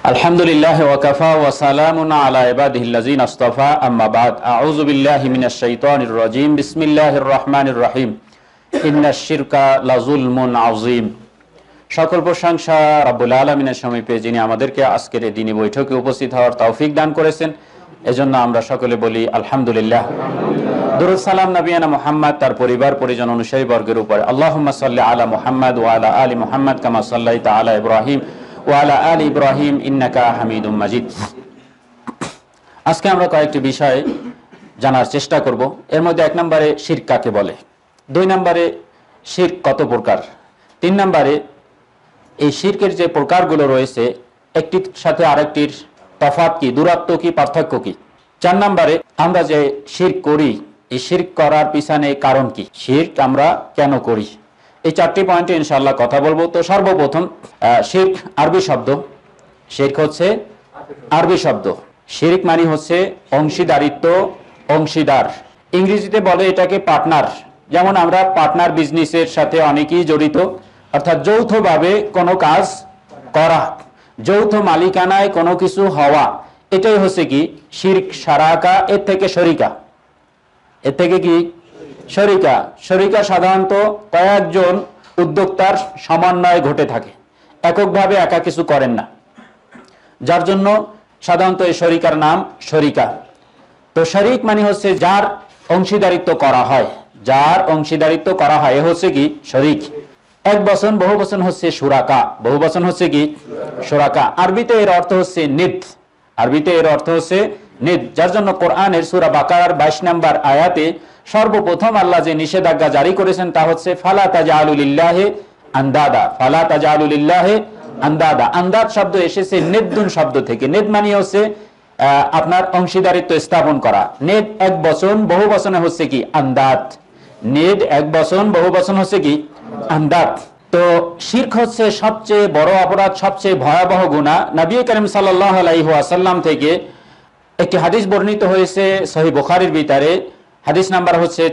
আলহামদুলিল্লাহ ওয়াকাফা ওয়া সালামুন আলা ইবাদিহিল্লাযিনা আসতাফা আম্মা বাদ আউযু বিল্লাহি মিনাশ শাইতানির রাজীম বিসমিল্লাহির রহমানির রহিম ইন্নাশ শিরকা লাযুলমুন আযীম। সকল প্রশংসা রব্বুল আলামিনের সমীপে, যিনি আমাদেরকে আজকের এই দিনী বৈঠকে উপস্থিত হওয়ার তৌফিক দান করেছেন। এজন্য আমরা সকলে বলি আলহামদুলিল্লাহ। দরুদ সালাম নবিয়ানা মুহাম্মদ, তার পরিবার পরিজন অনুসারী বর্গের উপরে। আল্লাহুম্মা সাল্লি আলা মুহাম্মদ ওয়া আলা আলি মুহাম্মদ কামা সাল্লাইতা আলা ইব্রাহিম ওয়া আলা আলি ইব্রাহিম ইন্নাকা হামিদুম মাজিদ। আজকে আমরা কয়েকটি বিষয় জানার চেষ্টা করব। এর মধ্যে 1 নম্বরে শিরক কাকে বলে, 2 নম্বরে শিরক কত প্রকার, 3 নম্বরে এই শিরকের যে প্রকারগুলো রয়েছে একটির সাথে আরেকটির তফাৎ কি, দূরত্ব কি, পার্থক্য কি, 4 নম্বরে আমরা যে শিরক করি এই শিরক করার পিছনে কারণ কি, শিরক আমরা কেন করি, এই 4টি পয়েন্টে ইনশাআল্লাহ কথা বলবো। তো সর্বপ্রথম শিরক আরবি শব্দ। শিরক হচ্ছে আরবি শব্দ। শিরক মানে হচ্ছে অংশীদারিত্ব, অংশীদার। ইংরেজিতে বলে এটাকে পার্টনার। যেমন আমরা পার্টনার বিজনেসের সাথে অনেকেই জড়িত, অর্থাৎ যৌথভাবে কোনো কাজ করা, যৌথ মালিকানায় কোনো কিছু হওয়া, এটাই হচ্ছে কি শিরক। শারাকা এর থেকে শরিকা, এর থেকে কি শরিকা। শরিকা সাধারণত কয়েকজন উদ্যোক্তার সমন্বয়ে ঘটে থাকে, এককভাবে একা কিছু করেন না, যার জন্য সাধারণত এই শরিকার নাম শরিকা। তো শরিক মানে হচ্ছে যার অংশীদারিত্ব করা হয়, যার অংশীদারিত্ব করা হয় এ হচ্ছে কি শরিক। এক বচন বহু বচন হচ্ছে সুরাকা, বহু বচন হচ্ছে কি সুরাকা। আরবিতে এর অর্থ হচ্ছে নিদ, আরবিতে এর অর্থ হচ্ছে নিদ, যার জন্য কোরআনের সূরা বাকারার 22 নম্বর আয়াতে সর্বপ্রথম আল্লাহ যে নিষেধাজ্ঞা জারি করেছেন তা হচ্ছে ফালা তাজআলু লিল্লাহি আন্দাদা, ফালা তাজআলু লিল্লাহি আন্দাদা। আন্দাদ শব্দ এসেছে নিদুন শব্দ থেকে। নিদ মানে হচ্ছে আপনার অংশীদারিত্ব স্থাপন করা। নিদ এক বচন, বহু বচনে হচ্ছে কি আন্দাদ। নিদ এক বচন, বহু বচন হচ্ছে কি আন্দাদ। তো শিরক হচ্ছে সবচেয়ে বড় অপরাধ, সবচেয়ে ভয়াবহ গুনাহ। নবী করিম সাল্লাল্লাহু আলাইহি ওয়াসাল্লাম থেকে একটি হাদিস বর্ণিত হয়েছে সহিহ বুখারীর ভিতরে, হাদিস নাম্বার হচ্ছে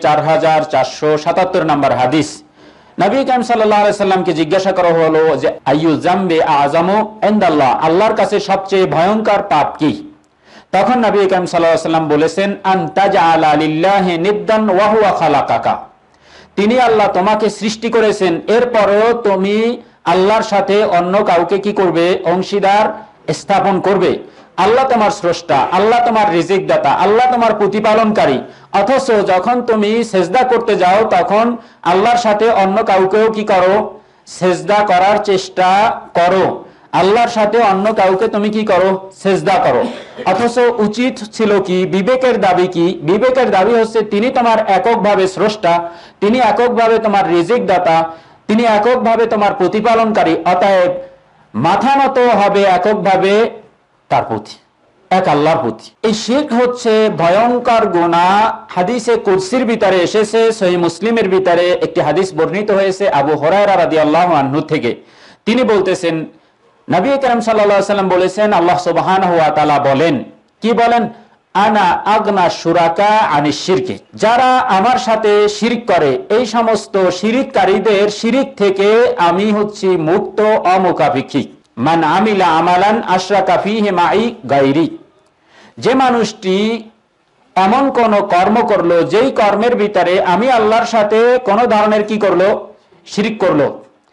4477 নম্বর হাদিস। নবী করিম সাল্লাল্লাহু আলাইহি সাল্লামকে জিজ্ঞাসা করা হলো যে আইয়ু যামবি আযামু ইনদাল্লাহ, আল্লাহর কাছে সবচেয়ে ভয়ঙ্কর পাপ কি? তখন নবী করিম সাল্লাল্লাহু আলাইহি সাল্লাম বলেছেন আন তাজআলা লিল্লাহি নিদ্দান ওয়া হুয়া খালাকাকা, তিনি আল্লাহ তোমাকে সৃষ্টি করেছেন, এরপরেও তুমি আল্লাহর সাথে অন্য কাউকে কি করবে, অংশীদার স্থাপন করবে। আল্লাহ তোমার স্রষ্টা, আল্লাহ তোমার রিজিক দাতা, আল্লাহ তোমার প্রতিপালনকারী, অথচ যখন তুমি সেজদা করতে যাও তখন আল্লাহর সাথে অন্য কাউকেও কি করো, সেজদা করার চেষ্টা করো। আল্লাহর সাথে অন্য কাউকে তুমি কি করো, সেজদা করো। অথচ উচিত ছিল কি, বিবেকের দাবি কি? বিবেকের দাবি হচ্ছে তিনি তোমার এককভাবে স্রষ্টা, তিনি এককভাবে তোমার রিজিক দাতা, তিনি এককভাবে তোমার প্রতিপালনকারী। অতএব মাথা নত হবে এককভাবে তার প্রতি, এক আল্লাহর প্রতি। এই শিরক হচ্ছে ভয়ঙ্কর গুনাহ। হাদিসে কুদসির ভিতরে এসেছে, সহিহ মুসলিমের ভিতরে একটি হাদিস বর্ণিত হয়েছে আবু হুরায়রা রাদিয়াল্লাহু আনহু থেকে। তিনি বলতেছেন নবী করিম সাল্লাল্লাহু আলাইহি ওয়াসাল্লাম বলেছেন, আল্লাহ সুবহানাহু ওয়া তাআলা বলেন, কি বলেন? আনা আগনা শুরাকা আনিশ শিরকি, যারা আমার সাথে শিরক করে এই সমস্ত শিরককারীদের শিরক থেকে আমি হচ্ছি মুক্ত, অমুখাপেক্ষী। মান আমিলা আমালান আশরাকা ফীহি মাই গায়রি, যে মানুষটি এমন কোন কর্ম করলো যেই কর্মের ভিতরে আমি আল্লাহর সাথে কোন ধরনের কি করলো, শিরক করলো,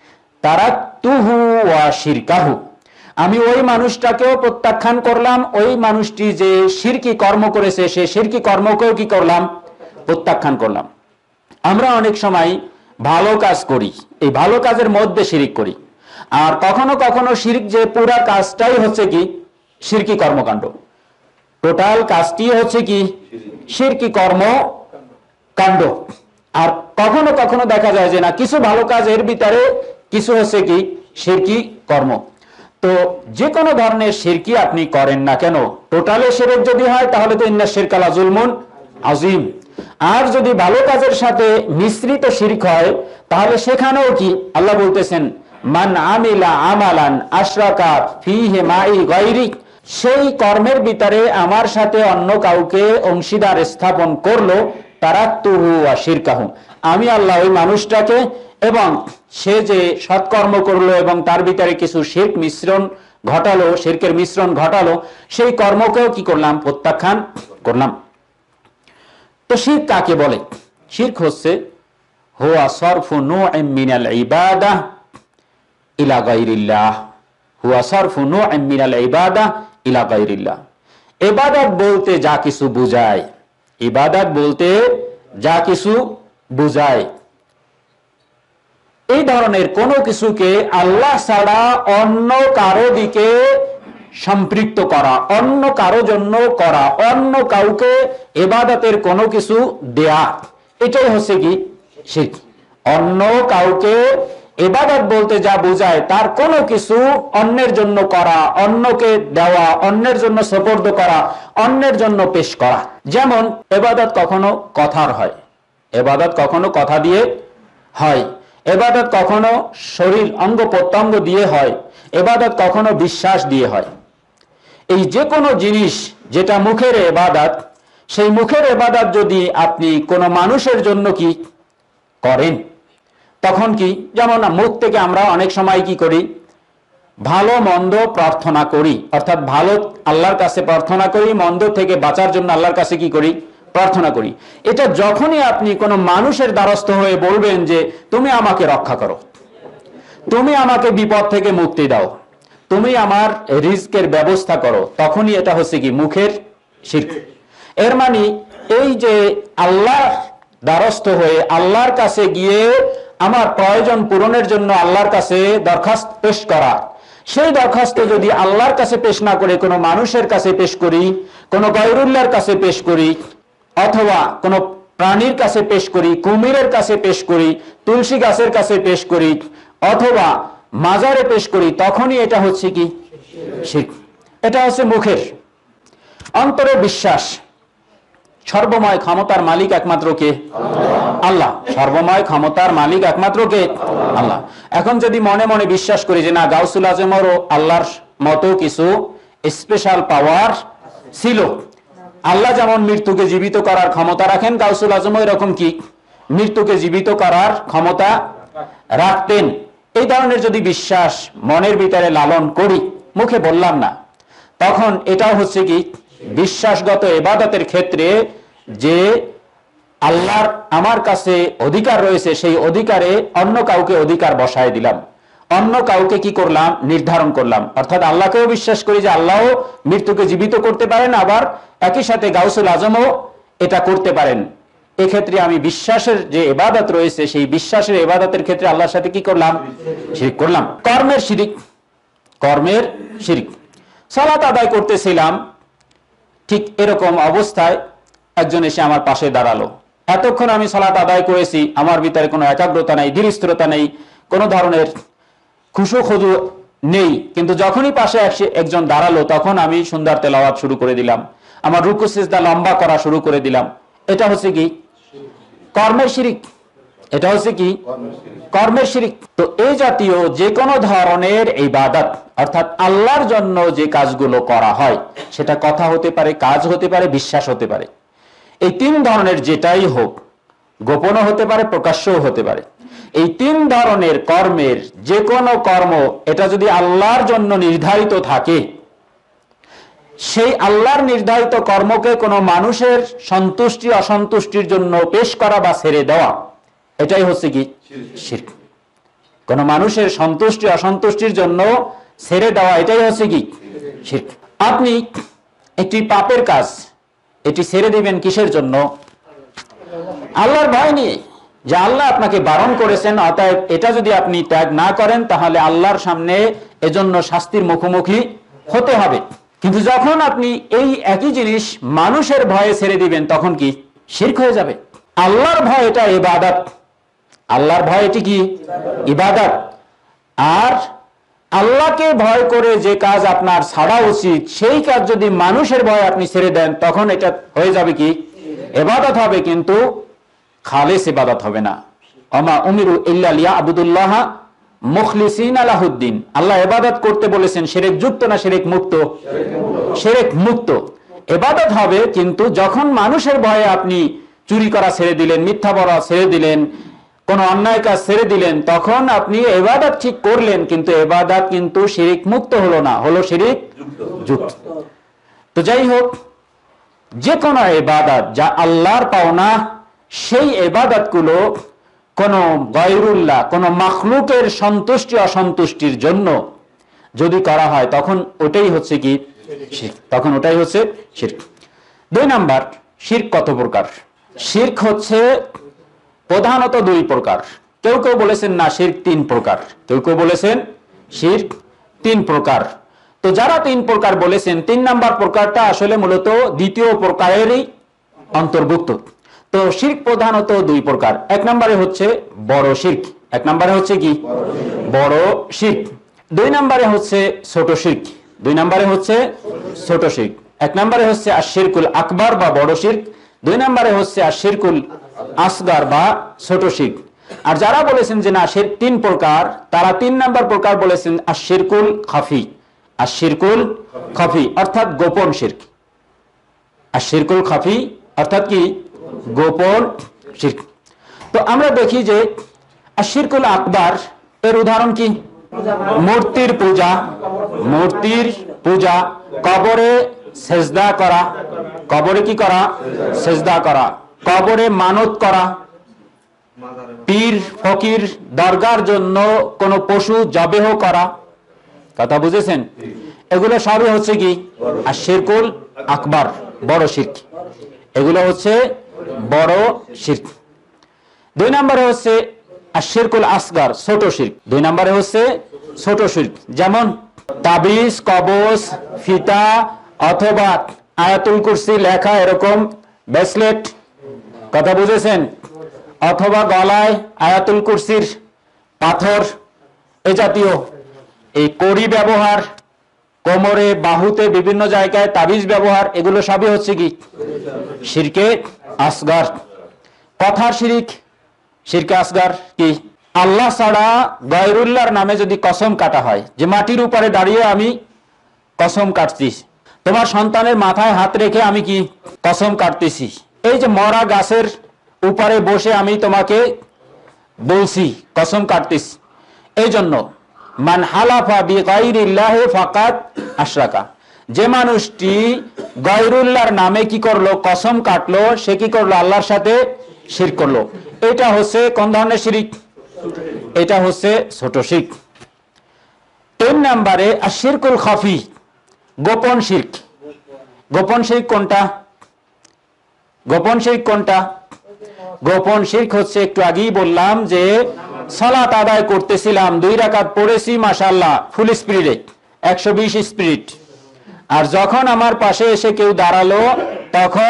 তারাকতুহু ওয়া শিরকাহু, আমি ওই মানুষটাকেও প্রত্যাখ্যান করলাম, ওই মানুষটি যে শিরকি কর্ম করেছে সে শিরকি কর্মকেও কি করলাম, প্রত্যাখ্যান করলাম। আমরা অনেক সময় ভালো কাজ করি, এই ভালো কাজের মধ্যে শিরক করি, আর কখনো কখনো শিরক যে পুরা কাজটাই হচ্ছে কি শিরকি কর্মকাণ্ড, টোটাল কাজটি হচ্ছে কি শিরকি কর্মকাণ্ড। আর কখনো কখনো দেখা যায় যে না, কিছু ভালো কাজ এর ভিতরে, কিছু হচ্ছে কি শিরকি কর্ম। তো যে কোনো ধরনের শিরকি আপনি করেন না কেন, টোটালে শিরক যদি হয় তাহলে তো ইন্নাশ শিরকা লাযুলমুন আযীম। আর যদি ভালো কাজের সাথে মিশ্রিত শিরক হয় তাহলে সেখানেও কি আল্লাহ বলতেছেন মান আমিলা আমালান আশরাকা ফীহি মাই গায়রি, সেই কর্মের ভিতরে আমার সাথে অন্য কাউকে অংশীদার স্থাপন করলো, তারাকতুহু ওয়া শিরকাহু, আমি আল্লাহ ওই মানুষটাকে এবং সে যে সৎকর্ম করলো এবং তার ভিতরে কিছু শিরক মিশ্রণ ঘটালো, শিরকের মিশ্রণ ঘটালো, সেই কর্মকেও কি করলাম? প্রত্যাখ্যান করলাম। তো শিরক কাকে বলে? শিরক হচ্ছে হুয়া সরফু নূ'ইন মিনাল ইবাদাহ ইলা গায়রিল্লাহ। হুয়া সরফু নূ'ইন মিনাল ইবাদাহ ইলা গায়রিল্লাহ। ইবাদত বলতে যা কিছু বুঝায়, ইবাদত বলতে যা কিছু বুঝায়, এই ধরনের কোনো কিছুকে আল্লাহ ছাড়া অন্য কারো দিকে সম্পৃক্ত করা, অন্য কারো জন্য করা, অন্য কাউকে ইবাদতের কোনো কিছু দেয়া, এটাই হচ্ছে কি? শিরক। অন্য কাউকে ইবাদত বলতে যা বোঝায় তার কোনো কিছু অন্যের জন্য করা, অন্যকে দেওয়া, অন্যের জন্য সুপর্দ করা, অন্যের জন্য পেশ করা। যেমন ইবাদত কখনো কথার হয়, ইবাদত কখনো কথা দিয়ে হয়, ইবাদত কখনো শরীর অঙ্গ প্রত্যঙ্গ দিয়ে হয়, ইবাদত কখনো বিশ্বাস দিয়ে হয়। এই যে কোনো জিনিস যেটা মুখের ইবাদত, সেই মুখের ইবাদত যদি আপনি কোনো মানুষের জন্য কি করেন, তখন কি? যেমন মুখ থেকে আমরা অনেক সময় কি করি? ভালো মন্দ প্রার্থনা করি, অর্থাৎ ভালো আল্লাহর কাছে প্রার্থনা করি, মন্দ থেকে বাঁচার জন্য আল্লাহর কাছে কি করি? প্রার্থনা করি। এটা যখনই আপনি কোনো মানুষের দ্বারস্থ হয়ে বলবেন যে তুমি আমাকে রক্ষা করো, তুমি আমাকে বিপদ থেকে মুক্তি দাও, তুমি আমার রিজকের ব্যবস্থা করো, তখনই এটা হচ্ছে কি? মুখের শিরক। এর মানে এই যে আল্লাহ দ্বারস্থ হয়ে আল্লাহর কাছে গিয়ে আমার প্রয়োজন পূরণের জন্য আল্লাহর কাছে দরখাস্ত পেশ করা, সেই দরখাস্ত যদি আল্লাহর কাছে পেশ না করে কোনো মানুষের কাছে পেশ করি, কোনো গায়রুল্লাহর কাছে পেশ করি, অথবা কোনো প্রাণীর কাছে পেশ করি, কুমিরের কাছে পেশ করি, তুলসী গাছের কাছে পেশ করি, অথবা মাজারে পেশ করি, তখনই এটা হচ্ছে কি? শিরক। এটা হচ্ছে মুখের। অন্তরে বিশ্বাস সর্বময় ক্ষমতার মালিক একমাত্র কে? আল্লাহ। সর্বময় ক্ষমতার মালিক একমাত্র কে? আল্লাহ। এখন যদি মনে মনে বিশ্বাস করি যে না, গাউসুল আজমেরও আল্লাহর মতো কিছু স্পেশাল পাওয়ার ছিল, আল্লাহ যেমন মৃত্যুকে জীবিত করার ক্ষমতা রাখেন, গাউসুল আজমও এরকম কি মৃত্যুকে জীবিত করার ক্ষমতা রাখতেন, এই ধরনের যদি বিশ্বাস মনের ভিতরে লালন করি, মুখে বললাম না, তখন এটাও হচ্ছে কি? বিশ্বাসগত ইবাদতের ক্ষেত্রে যে আল্লাহর আমার কাছে অধিকার রয়েছে, সেই অধিকারে অন্য কাউকে অধিকার বসায় দিলাম, অন্য কাউকে কি করলাম? নির্ধারণ করলাম। অর্থাৎ আল্লাহকেও বিশ্বাস করি যে আল্লাহও মৃত্যুকে জীবিত করতে পারেন, আবার একই সাথে গাউসুল আজমও এটা করতে পারেন। এক্ষেত্রে আমি বিশ্বাসের যে ইবাদত রয়েছে, সেই বিশ্বাসের ইবাদতের ক্ষেত্রে আল্লাহর সাথে কি করলাম? শিরক করলাম। কর্মের শিরক, কর্মের শিরক। সালাত আদায় করতেছিলাম, ঠিক এরকম অবস্থায় একজন এসে আমার পাশে দাঁড়ালো। এতক্ষণ আমি সালাত আদায় করেছি, আমার ভিতরে কোনো একাগ্রতা নেই, দৃঢ়স্থিরতা নেই, কোনো ধরনের খুশু খুজু নেই, কিন্তু যখনই পাশে একজন দাঁড়ালো, তখন আমি সুন্দর তেলাওয়াত শুরু করে দিলাম, আমার রুকু সিজদা লম্বা করা শুরু করে দিলাম। এটা হচ্ছে কি? কর্মের শিরক। এটা হচ্ছে কি? কর্মের শিরক। তো এই জাতীয় যে কোনো ধরনের ইবাদত, অর্থাৎ আল্লাহর জন্য যে কাজগুলো করা হয়, সেটা কথা হতে পারে, কাজ হতে পারে, বিশ্বাস হতে পারে, এই তিন ধরনের যেটাই হোক, গোপনও হতে পারে, প্রকাশ্যও হতে পারে, এই তিন ধরনের কর্মের যে কোনো কর্ম, এটা যদি আল্লাহর জন্য নির্ধারিত থাকে, সেই আল্লাহর নির্ধারিত কর্মকে কোনো মানুষের সন্তুষ্টি অসন্তুষ্টির জন্য পেশ করা বা ছেড়ে দেওয়া, এটাই হচ্ছে কি? শিরক। কোন মানুষের সন্তুষ্টি অসন্তুষ্টির জন্য ছেড়ে দেওয়া, এটাই হচ্ছে কি? শিরক। আপনি একটি পাপের কাজ, এটি ছেড়ে দিবেন কিসের জন্য? আল্লাহর ভয় নিয়ে, যে আল্লাহ আপনাকে বারণ করেছেন, অতএব এটা যদি আপনি ত্যাগ না করেন, তাহলে আল্লাহর সামনে এজন্য শাস্তির মুখোমুখি হতে হবে। কিন্তু যখন আপনি এই একই জিনিস মানুষের ভয়ে ছেড়ে দিবেন, তখন কি? শিরক হয়ে যাবে। আল্লাহর ভয় এটা ইবাদত, আল্লাহর ভয় এটি কি? ইবাদত। আর আল্লাহকে ভয় করে যে কাজ আপনার ছাড়া উচিত, সেই কাজ যদি মানুষের ভয়ে আপনি ছেড়ে দেন, তখন এটা হয়ে যাবে কি? ইবাদত হবে, কিন্তু খালেস ইবাদত হবে না। ওমা উমিরু ইল্লা লিয়াবুদুল্লাহ মুখলিসিনা লাহুদ্দিন। আল্লাহ ইবাদত করতে বলেছেন, শিরক যুক্ত না শিরক মুক্ত? শিরক মুক্ত। ইবাদত হবে, কিন্তু যখন মানুষের ভয়ে আপনি চুরি করা ছেড়ে দিলেন, মিথ্যা বলা ছেড়ে দিলেন, কোন অন্যায় কাজ ছেড়ে দিলেন, তখন আপনি ইবাদত ঠিক করলেন, কিন্তু ইবাদত কিন্তু শিরিক মুক্ত হলো না, হলো শিরিক যুক্ত। তো যাই হোক, যে কোনো ইবাদত যা আল্লাহর পাওনা, সেই ইবাদতগুলো কোন গায়রুল্লাহ, কোন মাখলুকের সন্তুষ্টি অসন্তুষ্টির জন্য যদি করা হয়, তখন ওটাই হচ্ছে কি শিরক, তখন ওটাই হচ্ছে শিরক। 2 নাম্বার, শিরক কত প্রকার? শিরক হচ্ছে প্রধানত 2 প্রকার। কেউ কেউ বলেছেন না, শিরক 3 প্রকার, কেউ কেউ বলেছেন শিরক 3 প্রকার। তো যারা 3 প্রকার বলেছেন, 3 নাম্বার প্রকারটা আসলে মূলত দ্বিতীয় প্রকারেরই অন্তর্ভুক্ত। তো শিরক প্রধানত 2 প্রকার। 1 নম্বরে হচ্ছে বড় শিরক, 1 নম্বরে হচ্ছে কি বড় শিরক। 2 নম্বরে হচ্ছে ছোট শিরক, 2 নম্বরে হচ্ছে ছোট শিরক। 1 নম্বরে হচ্ছে আশ-শিরকুল আকবার বা বড় শিরক, 2 নম্বরে হচ্ছে আশ-শিরকুল আসগার বা ছোট শিরক। আর যারা বলেছেন যে না, শিরক 3 প্রকার, তারা 3 নাম্বার প্রকার বলেছেন আশ-শিরকুল খাফি, আশ-শিরকুল খাফি অর্থাৎ গোপন শিরক। আশ-শিরকুল খাফি অর্থাৎ কি গোপন শিরক। তো আমরা দেখি যে আশ-শিরকুল আকবার এর উদাহরণ কি? মূর্তির পূজা, মূর্তির পূজা, কবরে সেজদা করা, কবরে কি করা? সেজদা করা, কবরে মানত করা, পীর ফকির দরগার জন্য কোন পশু জবেহ করা। কথা বুঝেছেন? এগুলো সবই হচ্ছে কি আশ-শিরকুল আকবার, বড় শিরক। এগুলো হচ্ছে বড় শিরক। 2 নম্বরে হচ্ছে আশ-শিরকুল আসগার, ছোট শিরক। 2 নম্বরে হচ্ছে ছোট শিরক, যেমন তাবিজ, কবজ, ফিতা অথবা আয়াতুল কুরসি লেখা এরকম ব্রেসলেট, কথা বুঝেছেন, অথবা গলায় আয়াতুল কুরসির পাথর, এ জাতীয় এই কড়ি ব্যবহার, কোমরে বাহুতে বিভিন্ন জায়গায় তাবিজ ব্যবহার, এগুলো সবই হচ্ছে কি শিরকে আসগার। কথার শিরিক, শিরকে আসগার কি? আল্লাহ ছাড়া গায়রুল্লাহর নামে যদি কসম কাটা হয়, যে মাটির উপরে দাঁড়িয়ে আমি কসম কাটছি, তোমার সন্তানের মাথায় হাত রেখে আমি কি কসম কাটতেছি, এই যে মরা গাছের উপরে বসে আমি তোমাকে বলছি কসম কাটতেছি। এই জন্য মান হালাফা বিগাইরিল্লাহি ফাকাদ আশরাকা, যে মানুষটি গায়রুল্লাহর নামে কি করলো? কসম কাটলো, সে কি করলো? আল্লাহর সাথে শিরক করলো। এটা হচ্ছে কোন ধরনের শিরক? এটা হচ্ছে ছোট শিরক। 3 নম্বরে আশ-শিরকুল খাফি, গোপন শিরক। গোপন শিরক কোনটা? গোপন শিরক কোনটা? গোপন শিরক হচ্ছে, একটু আগেই বললাম যে সালাত আদায় করতেছিলাম, 2 রাকাত পড়েছি মাশাআল্লাহ ফুল স্পিডে, 120 স্পিড, আর যখন আমার পাশে এসে কেউ দাঁড়ালো, তখন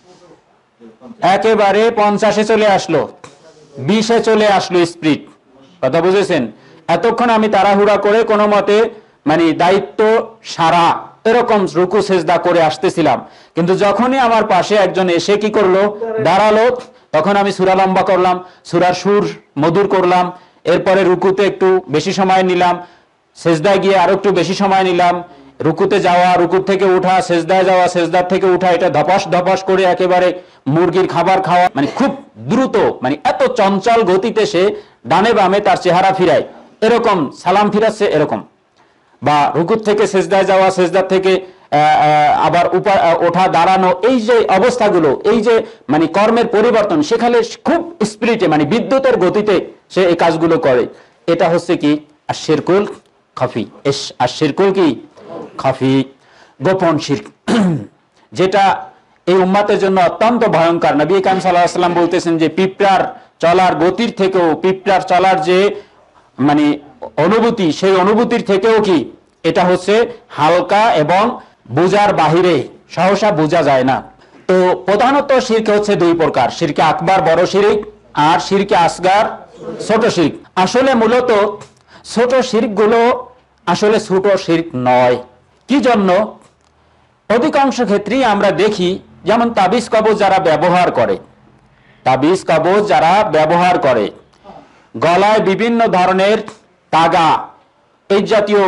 একেবারে 50-এ চলে আসলো, 20-এ চলে আসলো স্পিড। কথা বুঝেছেন? এতক্ষণ আমি তাড়াহুড়া করে কোনো মতে মানে দায়িত্ব সারা এরকম রুকু সেজদা করে আসতেছিলাম, কিন্তু যখনই আমার পাশে একজন এসে কি করলো? দাঁড়ালো, তখন আমি সূরা লম্বা করলাম, সূরার সুর মধুর করলাম, এরপরে রুকুতে একটু বেশি সময় নিলাম, সেজদায় গিয়ে আরো একটু বেশি সময় নিলাম, রুকুতে যাওয়া, রুকু থেকে উঠা, সেজদায় যাওয়া, সেজদার থেকে উঠা, এটা ধপাস ধপাস করে একেবারে মুরগির খাবার খাওয়া, মানে খুব দ্রুত, মানে এত চঞ্চল গতিতে সে ডানে বামে তার চেহারা ফিরায়, এরকম সালাম ফিরাচ্ছে এরকম, বা রুকুত থেকে সেজদায় যাওয়া, সেজদার থেকে আবার ওঠা, দাঁড়ানো, এই যে অবস্থাগুলো, এই যে মানে কর্মের পরিবর্তন, সেখানে খুব স্পিরিটে মানে বিদ্যুতের গতিতে সে এই কাজগুলো করে। এটা হচ্ছে কি আশ-শিরকুল খাফি। আশ-শিরকুল কি খাফি, গোপন শিরক, যেটা এই উম্মতের জন্য অত্যন্ত ভয়ঙ্কর। নবী কারীম সাল্লাল্লাহু আলাইহি ওয়াসাল্লাম বলতেছেন যে পিঁপড়ার চলার গতির থেকেও, পিঁপড়ার চলার যে মানে অনুভূতি, সেই অনুভূতির থেকেও কি এটা হচ্ছে হালকা এবং বোঝার বাহিরে, সহসা বোঝা যায় না। তো প্রধানত শিরক হচ্ছে 2 প্রকার, শিরকে আকবার বড় শিরক, আর শিরকে আসগার ছোট শিরক। আসলে মূলত ছোট শিরক গুলো আসলে ছোট শিরক নয়। কি জন্য? অধিকাংশ ক্ষেত্রেই আমরা দেখি, যেমন তাবিজ কবজ যারা ব্যবহার করে, তাবিজ কবজ যারা ব্যবহার করে, গলায় বিভিন্ন ধরনের তাগা, এই জাতীয়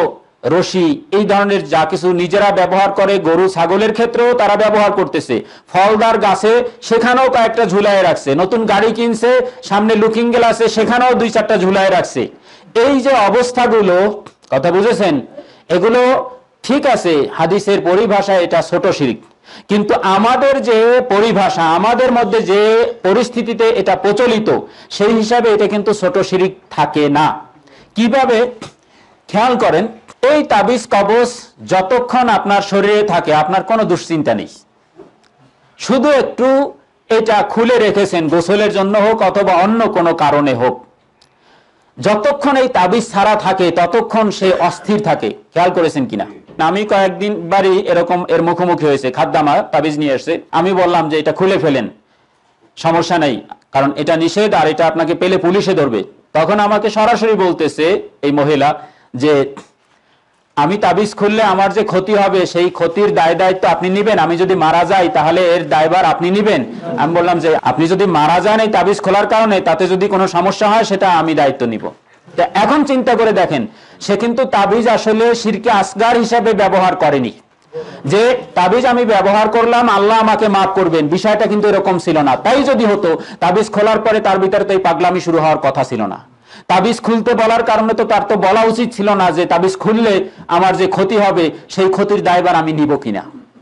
রশি, এই ধরনের যা কিছু নিজেরা ব্যবহার করে, গরু ছাগলের ক্ষেত্রেও তারা ব্যবহার করতেছে, ফলদার গাছে সেখানেও কয়েকটা ঝুলায় রাখছে, নতুন গাড়ি কিনছে সামনে লুকিং গ্লাসে সেখানেও 2-4টা ঝুলায় রাখছে। এই যে অবস্থাগুলো, কথা বুঝেছেন, এগুলো ঠিক আছে হাদিসের পরিভাষায় এটা ছোট শিরক, কিন্তু আমাদের যে পরিভাষা, আমাদের মধ্যে যে পরিস্থিতিতে এটা প্রচলিত, সেই হিসাবে এটা কিন্তু ছোট শিরক থাকে না। কিভাবে? খেয়াল করেন, এই তাবিজ কবজ যতক্ষণ আপনার শরীরে থাকে আপনার কোনো দুশ্চিন্তা নেই, শুধু একটু এটা খুলে রেখেছেন গোসলের জন্য হোক অথবা অন্য কোনো কারণে হোক, যতক্ষণ এই তাবিজ ছাড়া থাকে ততক্ষণ সে অস্থির থাকে। খেয়াল করেছেন কিনা? আমি কয়েকদিন বারই এরকম এর মুখোমুখি হয়েছে, খাদ্দামা তাবিজ নিয়ে এসছে, আমি বললাম যে এটা খুলে ফেলেন, সমস্যা নেই, কারণ এটা নিষেধ আর এটা আপনাকে পেলে পুলিশে ধরবে। তখন আমাকে সরাসরি বলতেছে এই মহিলা যে আমি তাবিজ খুললে আমার যে ক্ষতি হবে সেই ক্ষতির দায় দায়িত্ব আপনি নিবেন, আমি যদি মারা যাই তাহলে এর দায়ভার আপনি নিবেন। আমি বললাম যে আপনি যদি মারা যান এই তাবিজ খোলার কারণে, তাতে যদি কোনো সমস্যা হয় সেটা আমি দায়িত্ব নিব। এখন চিন্তা করে দেখেন, সে কিন্তু তাবিজ আসলে শিরকে আসগার হিসাবে ব্যবহার করেনি, যে তাবিজ আমি ব্যবহার করলাম আল্লাহ আমাকে মাফ করবেন, বিষয়টা কিন্তু এরকম ছিল না। তাই যদি হতো তাবিজ খোলার পরে তার ভিতরে তো এই পাগলামি শুরু হওয়ার কথা ছিল না। তাবিজ খুলতে বলার কারণে তো তার তো বলা উচিত ছিল না যে তাবিজ খুললে আমার যে ক্ষতি হবে সেই ক্ষতির দায়ভার আমি নিব কিনা।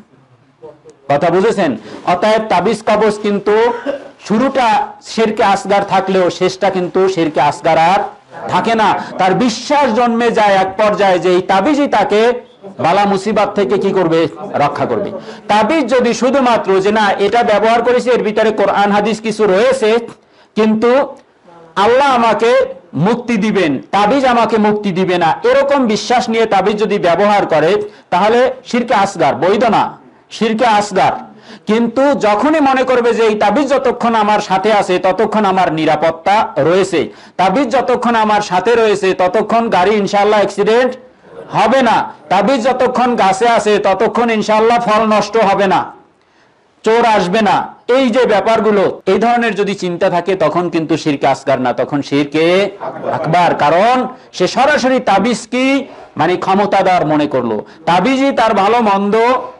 কথা বুঝেছেন? অতএব তাবিজ কবজ কিন্তু শুরুটা শিরকে আসগার থাকলেও শেষটা কিন্তু শিরকে আসগার আর থাকে না। তার বিশ্বাস জন্মে যায় এক পর্যায়ে যে এই তাবিজই তাকে বালা মুসিবত থেকে কি করবে? রক্ষা করবে। তাবিজ যদি শুধুমাত্র যে না এটা ব্যবহার করেছে এর ভিতরে কোরআন হাদিস কিছু রয়েছে, কিন্তু আল্লাহ আমাকে মুক্তি দিবেন, তাবিজ আমাকে মুক্তি দিবে না, এরকম বিশ্বাস নিয়ে তাবিজ যদি ব্যবহার করে তাহলে শিরকে আসগার, বৈধ না, শিরকে আসগার। কিন্তু যখনই মনে করবে যে এই তাবিজ যতক্ষণ আমার সাথে আছে ততক্ষণ আমার নিরাপত্তা রয়েছে, তাবিজ যতক্ষণ আমার সাথে রয়েছে ততক্ষণ গাড়ি ইনশাআল্লাহ অ্যাক্সিডেন্ট হবে না, তাবিজ যতক্ষণ গাছে আছে ততক্ষণ ইনশাআল্লাহ ফল নষ্ট হবে না, চোর আসবে না, এই যে ব্যাপারগুলো, এই ধরনের যদি চিন্তা থাকে তখন কিন্তু শিরকে আসগার না, তখন শিরকে আকবার। কারণ সে সরাসরি তাবিজ কি মানে ক্ষমতাদার মনে করলো, তাবিজই তার ভালো মন্দ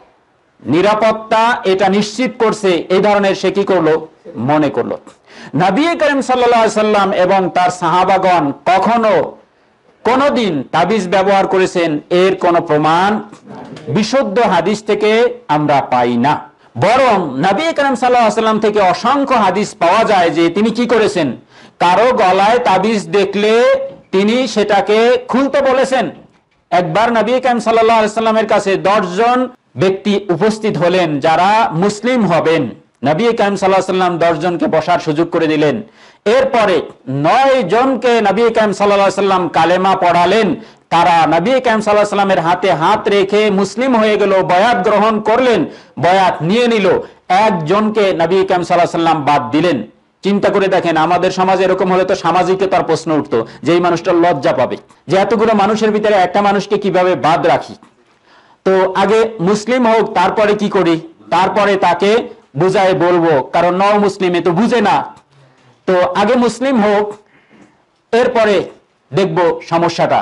নিরাপত্তা এটা নিশ্চিত করছে, এই ধরনের সে কি করলো? মনে করলো। নবী করিম সাল্লাল্লাহু আলাইহি সাল্লাম এবং তার সাহাবাগণ কখনো কোনদিন তাবিজ ব্যবহার করেছেন এর কোন প্রমাণ বিশুদ্ধ হাদিস থেকে আমরা পাই না। বরং নবী করিম সাল্লাল্লাহু আলাইহি সাল্লাম থেকে অসংখ্য হাদিস পাওয়া যায় যে তিনি কি করেছেন, কারো গলায় তাবিজ দেখলে তিনি সেটাকে খুলতে বলেছেন। একবার নবী করিম সাল্লাল্লাহু আলাইহি সাল্লামের কাছে 10 জন ব্যক্তি উপস্থিত হলেন যারা মুসলিম হবেন। নবী করিম সাল্লাল্লাহু আলাইহি সাল্লাম 10 জনকে বসার সুযোগ করে দিলেন। এরপরে 9 জনকে নবী করিম সাল্লাল্লাহু আলাইহি সাল্লাম কালেমা পড়ালেন। তারা নবী করিম সাল্লাল্লাহু আলাইহি সাল্লামের হাতে হাত রেখে মুসলিম হয়ে গেল, বয়াত গ্রহণ করলেন, বয়াত নিয়ে নিল। একজনকে নবী করিম সাল্লাল্লাহু আলাইহি সাল্লাম বাদ দিলেন। চিন্তা করে দেখেন, আমাদের সমাজে এরকম হলে তো সামাজিকতার প্রশ্ন উঠতো, যে এই মানুষটা লজ্জা পাবে যে এতগুলো মানুষের ভিতরে একটা মানুষকে কিভাবে বাদ রাখি। তো আগে মুসলিম হোক, তারপরে কি করি, তারপরে তাকে বুঝায় বলবো, কারণ নও মুসলিমে তো বুঝে না। তো আগে মুসলিম হোক, এরপরে দেখব সমস্যাটা।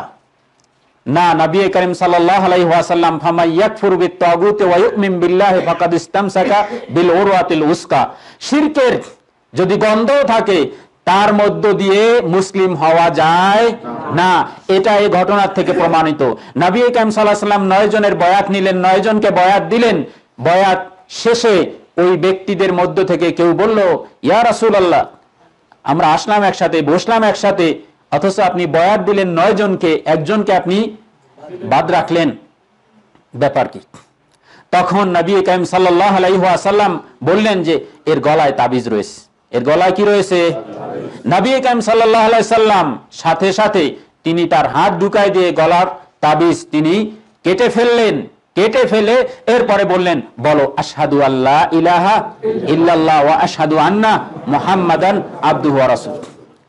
না, নবী করিম সাল্লাল্লাহু আলাইহি ওয়াসাল্লাম ফামাই ইয়াকফুর বিত-তাগুত ওয়া ইউমিন বিল্লাহি ফাকাদ ইসতামসাকা বিল উরওয়াতিল উসকা, শিরকের যদি গন্ধ থাকে তার মধ্য দিয়ে মুসলিম হওয়া যায় না। এটা এই ঘটনার থেকে প্রমাণিত। নবী করিম সাল্লাল্লাহু আলাইহি ওয়াসাল্লাম 9 জনের বয়াত নিলেন, 9 জনকে বয়াত দিলেন। বয়াত শেষে ওই ব্যক্তিদের মধ্য থেকে কেউ বলল, ইয়া রাসূলুল্লাহ, আমরা আসলাম একসাথে, বসলাম একসাথে, অথচ আপনি বয়াত দিলেন 9 জনকে, একজনকে আপনি বাদ রাখলেন, ব্যাপার কি? তখন নবী করিম সাল্লাল্লাহু আলাইহি ওয়াসাল্লাম বললেন যে এর গলায় তাবিজ রয়েছে। এর গলায় কি রয়েছে? নবী করিম সাল্লাল্লাহু আলাইহি সাল্লাম সাথে সাথে তিনি তার হাত ঢুকায় দিয়ে গলার তাবিজ তিনি কেটে ফেললেন। কেটে ফেলে এরপরে বললেন, বলো আশহাদু আল্লা ইলাহা ইল্লাল্লাহ ওয়া আশহাদু আন্না মুহাম্মাদান আবদুহু ওয়া রাসূলুহু।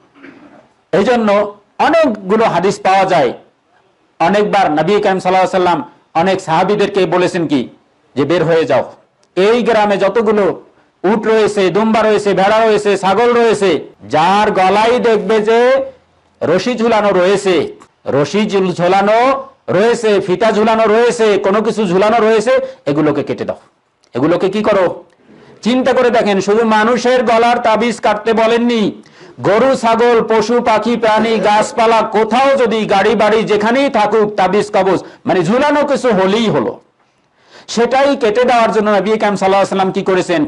এই জন্য অনেকগুলো হাদিস পাওয়া যায়। অনেকবার নবী করিম সাল্লাল্লাহু আলাইহি সাল্লাম অনেক সাহাবীদেরকে বলেছেন কি, যে বের হয়ে যাও, এই গ্রামে যতগুলো উট রয়েছে, দুম্বা রয়েছে, ভেড়া রয়েছে, ছাগল রয়েছে, যার গলায় দেখবে যে রশি ঝুলানো রয়েছে, রশি ঝুলানো রয়েছে, ফিতা ঝুলানো রয়েছে, কোনো কিছু ঝুলানো রয়েছে, এগুলোকে কেটে দাও। এগুলোকে কি করো? চিন্তা করে দেখেন, শুধু মানুষের গলার তাবিজ কাটতে বলেননি, গরু ছাগল পশু পাখি প্রাণী গাছপালা কোথাও যদি গাড়ি বাড়ি যেখানেই থাকুক তাবিজ কবজ মানে ঝুলানো কিছু হলেই হলো, সেটাই কেটে দেওয়ার জন্য নবী কারীম সাল্লাল্লাহু আলাইহি ওয়াসাল্লাম কি করেছেন?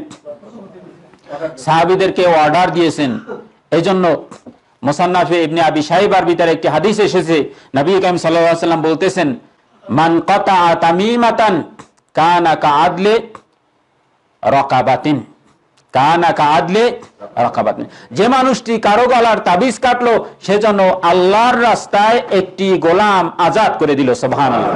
সাহাবীদেরকে অর্ডার দিয়েছেন। এইজন্য মুসান্নাফে ইবনে আবি শাইবার ভিতরে একটি হাদিস এসেছে, নবী কারীম সাল্লাল্লাহু আলাইহি ওয়াসাল্লাম বলতেছেন, মান কাতা তামিমাতান কানা কাআদলে রাকাবাতিন, কানা কাআদলে রাকাবাতিন, যে মানুষটি কারো গলার তাবিজ কাটলো সেজন্য আল্লাহর রাস্তায় একটি গোলাম আজাদ করে দিল। সুবহানাল্লাহ।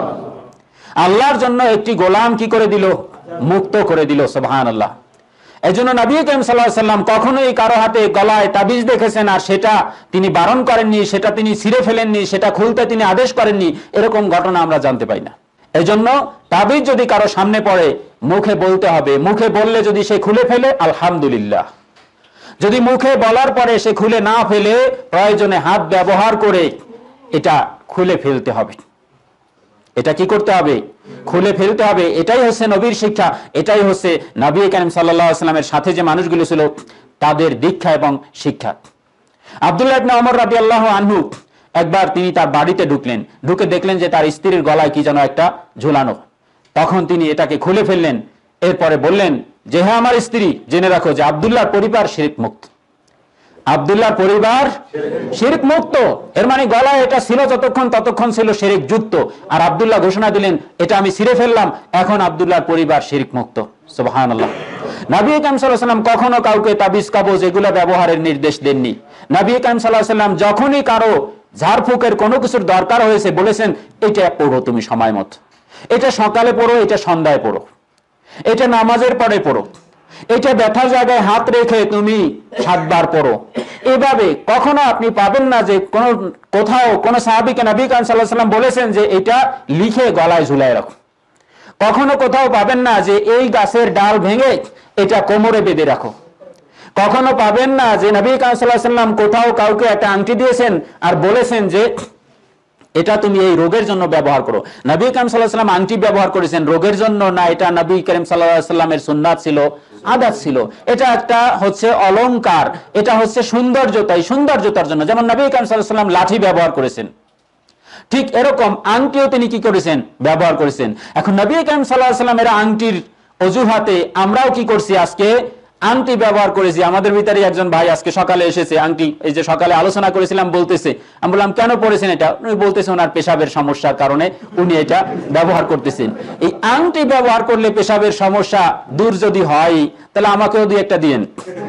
আল্লাহর জন্য একটি গোলাম কি করে দিল? মুক্ত করে দিল। সুবহানাল্লাহ। এজন্য নবী কারীম সাল্লাল্লাহু আলাইহি ওয়াসাল্লাম কখনোই কারো হাতে গলায় তাবিজ দেখেছেন আর সেটা তিনি বারণ করেননি, সেটা তিনি ছিঁড়ে ফেলেননি, সেটা খুলতে তিনি আদেশ করেননি, এরকম ঘটনা আমরা জানতে পাই না। এজন্য তাবিজ যদি কারো সামনে পড়ে মুখে বলতে হবে, মুখে বললে যদি সে খুলে ফেলে আলহামদুলিল্লাহ, যদি মুখে বলার পরে সে খুলে না ফেলে প্রয়োজনে হাত ব্যবহার করে এটা খুলে ফেলতে হবে। এটা কি করতে হবে? খুলে ফেলতে হবে। এটাই হচ্ছে নবীর শিক্ষা, এটাই হচ্ছে নবী কারীম সাল্লাল্লাহু আলাইহি ওয়াসাল্লামের সাথে যে মানুষগুলো ছিল তাদের দীক্ষা এবং শিক্ষা। আব্দুল্লাহ ইবনে ওমর রাদিয়াল্লাহু আনহু একবার তিনি তার বাড়িতে ঢুকলেন, ঢুকে দেখলেন যে তার স্ত্রীর গলায় কি যেন একটা ঝুলানো। তখন তিনি এটাকে খুলে ফেললেন, এরপরে বললেন যে হ্যাঁ আমার স্ত্রী, জেনে রাখো যে আব্দুল্লাহর পরিবার শিরক মুক্ত, আব্দুল্লাহর পরিবার শিরক মুক্ত। এর মানে গলায় এটা ছিল যতক্ষণ ততক্ষণ ছিল শিরক যুক্ত, আর আব্দুল্লাহ ঘোষণা দিলেন এটা আমি ছিঁড়ে ফেললাম, এখন আব্দুল্লাহর পরিবার শিরক মুক্ত। সুবহানাল্লাহ। নবী কারীম সাল্লাল্লাহু আলাইহি ওয়াসাল্লাম কখনো কাউকে তাবিজ কবজ এগুলো ব্যবহারের নির্দেশ দেননি। নবী কারীম সাল্লাল্লাহু আলাইহি ওয়াসাল্লাম যখনই কারো ঝাড়ফুঁকের কোনো কিছুর দরকার হয়েছে বলেছেন এটা পড়ো তুমি সময় মতো, এটা সকালে পড়ো, এটা সন্ধ্যায় পড়ো, এটা নামাজের পরে পড়ো, এটা ব্যথার জায়গায় হাত রেখে তুমি 7 বার পড়ো। এভাবে কখনো আপনি পাবেন না যে কোথাও কোন সাহাবীকে নবী কারীম সাল্লাল্লাহু আলাইহি ওয়াসাল্লাম বলেছেন যে এটা লিখে গলায় ঝুলায় রাখো। কখনো কোথাও পাবেন না যে এই গাছের ডাল ভেঙে এটা কোমরে বেঁধে রাখো। কখনো পাবেন না যে নবী কারীম সাল্লাল্লাহু আলাইহি ওয়াসাল্লাম কোথাও কাউকে একটা আংটি দিয়েছেন আর বলেছেন যে এটা তুমি এই রোগের জন্য ব্যবহার করো। নবী কারীম সাল্লাল্লাহু আলাইহি ওয়াসাল্লাম আংটি ব্যবহার করেছেন রোগের জন্য না, এটা নবী কারীম সাল্লাল্লাহু আলাইহি ওয়াসাল্লামের সুন্নাত ছিল, আদাত ছিল। এটা একটা হচ্ছে অলংকার, এটা হচ্ছে সৌন্দর্যতার জন্য। যেমন নবী কারীম সাল্লাল্লাহু আলাইহি ওয়াসাল্লাম লাঠি ব্যবহার করেছেন, ঠিক এরকম আংটিও তিনি কি করেছেন? ব্যবহার করেছেন। এখন নবী কারীম সাল্লাল্লাহু আলাইহি ওয়াসাল্লামের আংটির অজুহাতে আমরাও কি করছি? আজকে আংটি ব্যবহার করেছি। আমাদের ভিতরে একজন ভাই আজকে সকালে এসেছে, আংটি এই যে সকালে আলোচনা করেছিলাম বলতেছে, আমি বললাম কেন পড়েছেন এটা? উনি বলতেছে ওনার পেশাবের সমস্যার কারণে উনি এটা ব্যবহার করতেছেন। এই আংটি ব্যবহার করলে পেশাবের সমস্যা দূর যদি হয় তাহলে আমাকেও দুই একটা দিয়েন।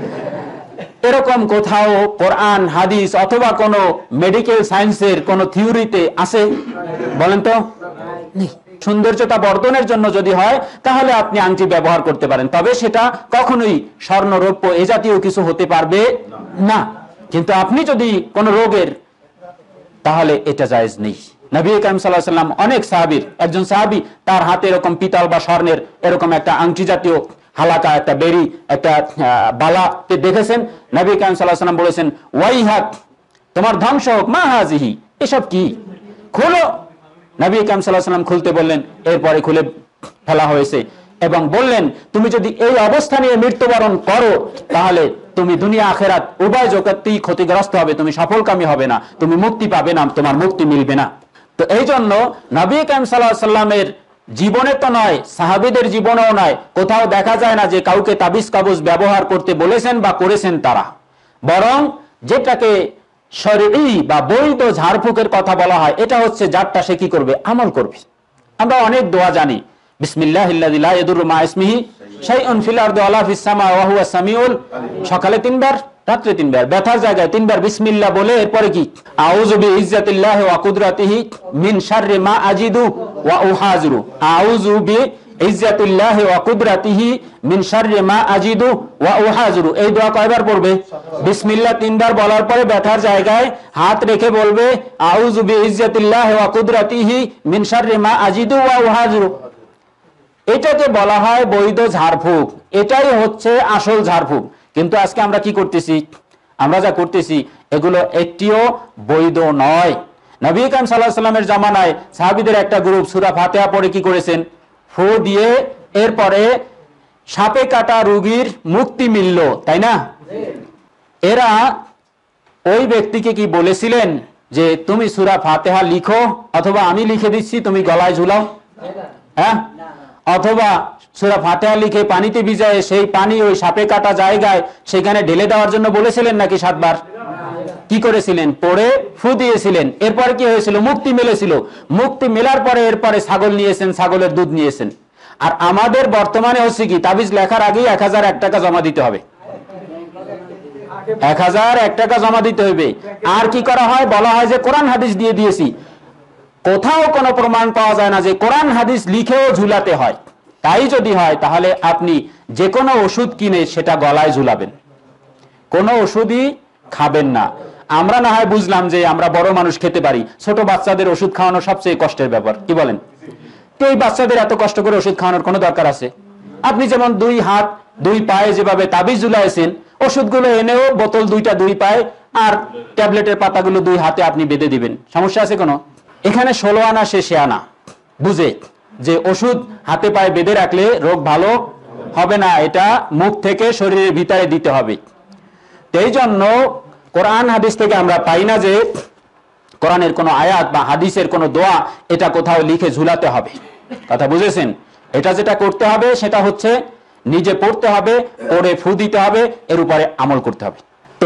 এরকম কোথাও কোরআন হাদিস অথবা কোনো মেডিকেল সায়েন্সের কোনো থিওরিতে আছে? বলেন তো। সৌন্দর্যতা বর্ধনের জন্য যদি হয় তাহলে আপনি আংটি ব্যবহার করতে পারেন, তবে সেটা কখনোই স্বর্ণ রৌপ্য এ জাতীয় কিছু হতে পারবে না। কিন্তু আপনি যদি কোনো রোগের, তাহলে এটা জায়েজ নেই। নবী কারীম সাল্লাল্লাহু আলাইহি ওয়াসাল্লাম অনেক সাহাবীর, একজন সাহাবী তার হাতে এরকম পিতল বা স্বর্ণের এরকম একটা আংটি জাতীয় হালাকা, একটা বেরি, একটা বালাকে দেখেছেন। নবী কারীম সাল্লাল্লাহু আলাইহি ওয়াসাল্লাম বলেছেন ওয়াইহাক, তোমার ধ্বংস হোক, মা হাজিহি, এসব কি? খোলো। নবী কারীম সাল্লাল্লাহু আলাইহি ওয়াসাল্লাম খুলতে বললেন, এরপরে খুলে ফেলা হয়েছে এবং বললেন তুমি যদি এই অবস্থা নিয়ে মৃত্যুবরণ করো তাহলে তুমি দুনিয়া আখেরাত উভয় জগতেই ক্ষতিগ্রস্ত হবে, তুমি সফলকামী হবে না, তুমি মুক্তি পাবে না, তোমার মুক্তি মিলবে না। তো এই জন্য নবী কারীম সাল্লাল্লাহু আলাইহি ওয়াসাল্লামের জীবনে তো নয়, সাহাবীদের জীবনেও নয়, কোথাও দেখা যায় না যে কাউকে তাবিজ কবজ ব্যবহার করতে বলেছেন বা করেছেন তারা। বরং যেটাকে শরঈ বা বৈধ ঝাড়ফুঁকের কথা বলা হয়, এটা হচ্ছে যারটা সে কি করবে? আমল করবে। আমরা অনেক দোয়া জানি, বিসমিল্লাহিল্লাযী লা ইয়াদুররু মা ইসমিহি শাইউন ফিল আরদি ওয়ালা ফিস সামা ওয়া হুয়া সামিউল, সকালে 3 বার, রাত্রে 3 বার, ব্যথার জায়গায় 3 বার বিসমিল্লাহ বলে এরপরে কি? আউযু বিইজ্জাতিল্লাহি ওয়া কুদরাতিহি মিন শাররি মা আজিদু ওয়া উহাজিরু, আউযু বিইজ্জাতিল্লাহি ওয়া কুদরাতিহি মিন শাররি মা আজিদু ওয়া উহাজিরু। এই দোয়া কয়বার পড়বে? বিসমিল্লাহ 3 বার বলার পরে ব্যথার জায়গায় হাত রেখে বলবে আউযু বিইজ্জাতিল্লাহি ওয়া কুদরাতিহি মিন শাররি মা আজিদু ওয়া উহাজিরু। এটাকে বলা হয় বৈধ ঝাড়ফুঁক, এটাই হচ্ছে আসল ঝাড়ফুঁক। কিন্তু আজকে আমরা কি করতেছি? আমরা যা করতেছি এগুলো একটিও বৈধ নয়। নবী করিম সাল্লাল্লাহু আলাইহি ওয়াসাল্লামের জামানায় সাহাবীদের একটা গ্রুপ সূরা ফাতিহা পড়ে কি করেছেন, ফু দিয়ে এরপরে সাপে কাটা রোগীর মুক্তি মিলল, তাই না? এরা ওই ব্যক্তিকে কি বলেছিলেন যে তুমি সূরা ফাতিহা লিখো, অথবা আমি লিখে দিচ্ছি তুমি গলায় ঝুলাও? হ্যাঁ, অথবা সূরা ফাতিহা লিখে পানিতে ভিজায় সেই পানি ওই সাপে কাটা জায়গায় সেখানে ঢেলে দেওয়ার জন্য বলেছিলেন নাকি 7 বার? কি করেছিলেন? পড়ে ফু দিয়েছিলেন। এরপরে কি হয়েছিল? মুক্তি মিলেছিল। মুক্তি মেলার পরে এরপরে ছাগল নিয়েছেন, ছাগলের দুধ নিয়েছেন। আর আমাদের বর্তমানে হচ্ছে কি, তাবিজ লেখার আগেই 1001 টাকা জমা দিতে হবে, 1001 টাকা জমা দিতে হবে। আর কি করা হয়? বলা হয় যে কোরআন হাদিস দিয়ে দিয়েছি। কোথাও কোনো প্রমাণ পাওয়া যায় না যে কোরআন হাদিস লিখেও ঝুলাতে হয়। তাই যদি হয় তাহলে আপনি যে কোনো ওষুধ কিনে সেটা গলায় ঝুলাবেন, কোনো ওষুধই খাবেন না। আমরা না হয় বুঝলাম যে আমরা বড় মানুষ খেতে পারি, ছোট বাচ্চাদের ওষুধ খাওয়ানো সবচেয়ে কষ্টের ব্যাপার, কি বলেন? তো এই বাচ্চাদের এত কষ্ট করে ওষুধ খাওয়ানোর কোনো দরকার আছে? আপনি যেমন 2 হাত 2 পায়ে যেভাবে তাবিজ ঝুলাইছেন, ওষুধগুলো এনেও বোতল 2টা 2 পায়ে আর ট্যাবলেটের পাতাগুলো 2 হাতে আপনি বেঁধে দিবেন, সমস্যা আছে কোনো? এখানে 16 আনা শেষে আনা বুঝে যে ওষুধ হাতে পায়ে বেঁধে রাখলে রোগ ভালো হবে না, এটা মুখ থেকে শরীরের ভিতরে দিতে হবে। এই জন্য কোরআন হাদিস থেকে আমরা পাই না যে কোরআনের কোনো আয়াত বা হাদিসের কোনো দোয়া এটা কোথাও লিখে ঝুলাতে হবে, কথা বুঝেছেন? এটা যেটা করতে হবে সেটা হচ্ছে নিজে পড়তে হবে, পড়ে ফু দিতে হবে, এর উপরে আমল করতে হবে। তো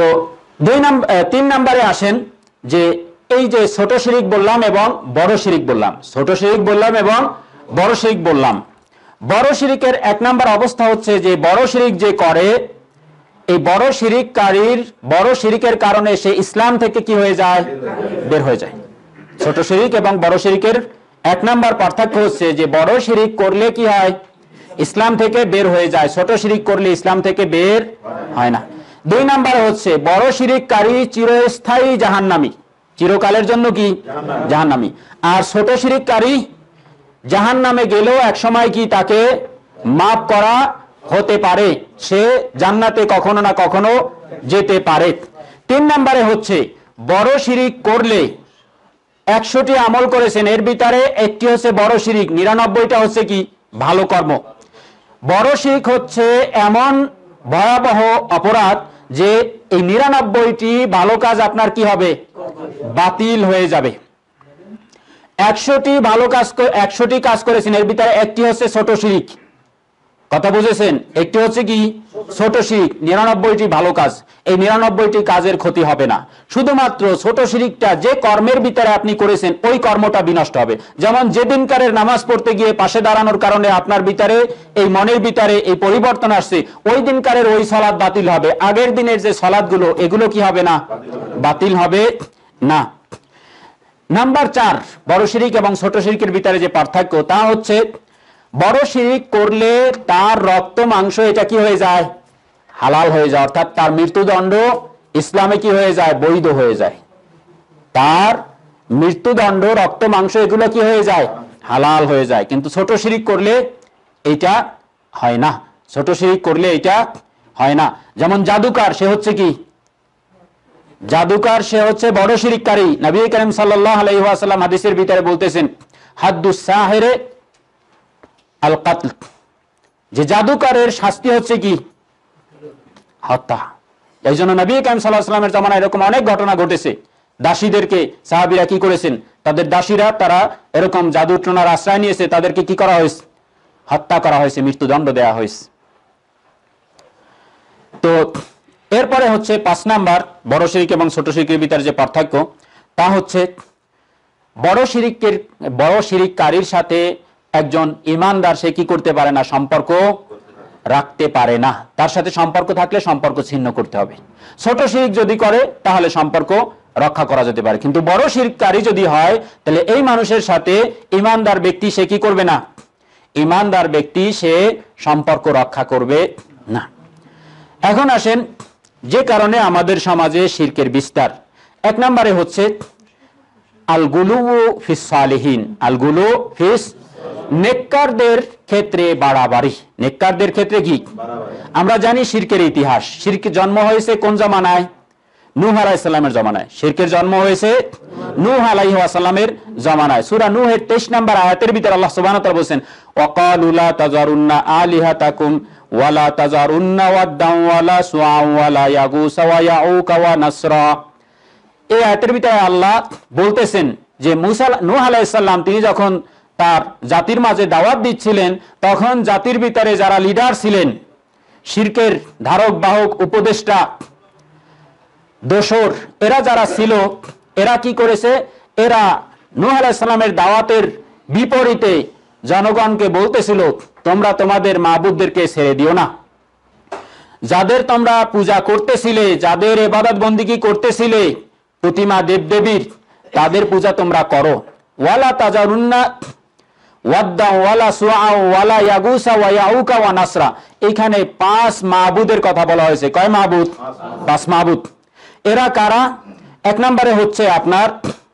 3 নম্বরে আসেন যে এই যে ছোট শিরিক বললাম এবং বড় শিরিক বললাম, ছোট শিরিক বললাম এবং বড় শিরিক বললাম। বড় শিরিকের 1 নম্বর অবস্থা হচ্ছে যে বড় শিরিক যে করে, এই বড় শিরিককারীর বড় শিরিকের কারণে সে ইসলাম থেকে কি হয়ে যায়? বের হয়ে যায়। ছোট শিরিক এবং বড় শিরিকের 1 নম্বর পার্থক্য হচ্ছে যে বড় শিরিক করলে কি হয়? ইসলাম থেকে বের হয়ে যায়, ছোট শিরিক করলে ইসলাম থেকে বের হয় না। 2 নম্বর হচ্ছে বড় শিরিককারী চিরস্থায়ী জাহান্নামী, চিরকালের জন্য কি? জাহান্নামী। আর ছোট শিরিককারী জাহান্নামে গেলেও এক সময় কি তাকে মাফ করা হতে পারে, সে জান্নাতে কখনো না কখনো যেতে পারে। 3 নম্বরে হচ্ছে বড় শিরিক করলে 100টি আমল করেছেন, এর ভিতরে একটি হচ্ছে বড় শিরিক, 99টা হচ্ছে কি? ভালো কর্ম। বড় শিরিক হচ্ছে এমন ভয়াবহ অপরাধ যে এই 99টি ভালো কাজ আপনার কি হবে? বাতিল হয়ে যাবে। 100টি ভালো কাজ, 100টি কাজ করেছেন, এর ভিতরে একটি হচ্ছে ছোট শিরিক, কথা বুঝেছেন? একটি হচ্ছে কি? ছোট শিরিক, 99টি ভালো কাজ। এই 99টি কাজের ক্ষতি হবে না, শুধুমাত্র ছোট শিরিকটা যে কর্মের ভিতরে আপনি করেছেন ওই কর্মটা বিনষ্ট হবে। যেমন যেদিনকারের নামাজ পড়তে গিয়ে পাশে দাঁড়ানোর কারণে আপনার ভিতরে এই মনের ভিতরে এই পরিবর্তন আসছে, ওই দিনকারের ওই সালাত বাতিল হবে। আগের দিনের যে সালাতগুলো এগুলো কি হবে না? বাতিল হবে না। নাম্বার 4, বড় শিরিক এবং ছোট শিরিকের ভিতরে যে পার্থক্য তা হচ্ছে বড় শিরিক করলে তার রক্ত মাংস এটা কি হয়ে যায়? হালাল হয়ে যায়, অর্থাৎ তার মৃত্যুদণ্ড ইসলামে কি হয়ে যায়? বৈধ হয়ে যায়। তার মৃত্যুদণ্ড, রক্ত মাংস এগুলো কি হয়ে যায়? হালাল হয়ে যায়। কিন্তু ছোট শিরিক করলে এটা হয় না, ছোট শিরিক করলে এটা হয় না। যেমন জাদুকার, সে হচ্ছে কি? জাদুকার, সে হচ্ছে বড় শিরিককারী। নবী করিম সাল্লাল্লাহু আলাইহি ওয়াসাল্লাম হাদিসের ভিতরে বলতেছেন হাদ্দুস সাহিরে আল কাতল, যে জাদুকারের শাস্তি হচ্ছে কি? হত্যা। এই জন্য নবী করিম সাল্লাল্লাহু আলাইহি ওয়াসাল্লামের জামানায় এরকম অনেক ঘটনা ঘটেছে। দাসীদেরকে সাহাবীরা কি করেছেন? তাদের দাসীরা তারা এরকম জাদু টোনার আশ্রয় নিয়েছে, তাদেরকে কি করা হয়েছে? হত্যা করা হয়েছে, মৃত্যুদণ্ড দেওয়া হয়েছে। তো এরপরে হচ্ছে 5 নাম্বার বড় শিরিক এবং ছোট শিরিকের ভিতরে যে পার্থক্য তা হচ্ছে বড় শিরিককারীর সাথে একজন ইমানদার সে কি করতে পারে না? সম্পর্ক রাখতে পারে না। তার সাথে সম্পর্ক থাকলে সম্পর্ক ছিন্ন করতে হবে। ছোট শিরিক যদি করে তাহলে সম্পর্ক রক্ষা করা যেতে পারে, কিন্তু বড় শিরককারী যদি হয় তাহলে এই মানুষের সাথে ইমানদার ব্যক্তি সে কি করবে না? ইমানদার ব্যক্তি সে সম্পর্ক রক্ষা করবে না। এখন আসেন যে কারণে আমাদের সমাজে শিরকের বিস্তার। 1 নম্বরে হচ্ছে আল গুলু ফিস সালিহিন, আল গুলু ফিস, নেককারদের ক্ষেত্রে বাড়াবাড়ি। নেককারদের ক্ষেত্রে কি? আমরা জানি শিরকের ইতিহাস। শিরক জন্ম হয়েছে কোন জামানায়? নূহ আলাইহিস সালামের জমানায়। শিরকের জন্ম হয়েছে নূহ আলাইহিস সালামের জমানায়। সূরা নূহের 23 নম্বর আয়াতের ভিতরে আল্লাহ সুবহানাহু ওয়া তাআলা বলেন, ওয়াকালু লা তাযারুন্না আলিহাতাকুম ওয়ালা তাযারুন্না ওয়াদ্দান ওয়ালা সুআ ওয়ালা ইয়াগুসা ওয়া ইয়াউকা ওয়া নাসরা। এই আয়াতের ভিতরে আল্লাহ বলতেছেন যে নূহ আলাইহিস সালাম তিনি যখন তার জাতির মাঝে দাওয়াত দিচ্ছিলেন, তখন জাতির ভিতরে যারা লিডার ছিলেন, শিরকের ধারক বাহক উপদেষ্টা দোসর, এরা যারা ছিল, এরা কি করেছে? এরা নূহ আলাইহিস সালামের দাওয়াতের বিপরীতে জনগণকে বলতেছিল, তোমরা তোমাদের মাবুদদেরকে ছেড়ে দিও না, যাদের তোমরা পূজা করতেছিলে, যাদের ইবাদত বন্দেগী করতেছিলে প্রতিমা দেবদেবীর, তাদের পূজা তোমরা করো। ওয়ালা তাজারুন্না ওয়াদ্দা ওয়ালা সুআ ওয়ালা ইয়াগুসা ওয়া ইয়াউকা ওয়া নাসরা। এখানে 5 মাবুদের কথা বলা হয়েছে। কয় মাবুদ? 5 মাবুদ। এরা কারা? এক নম্বরে হচ্ছে আপনার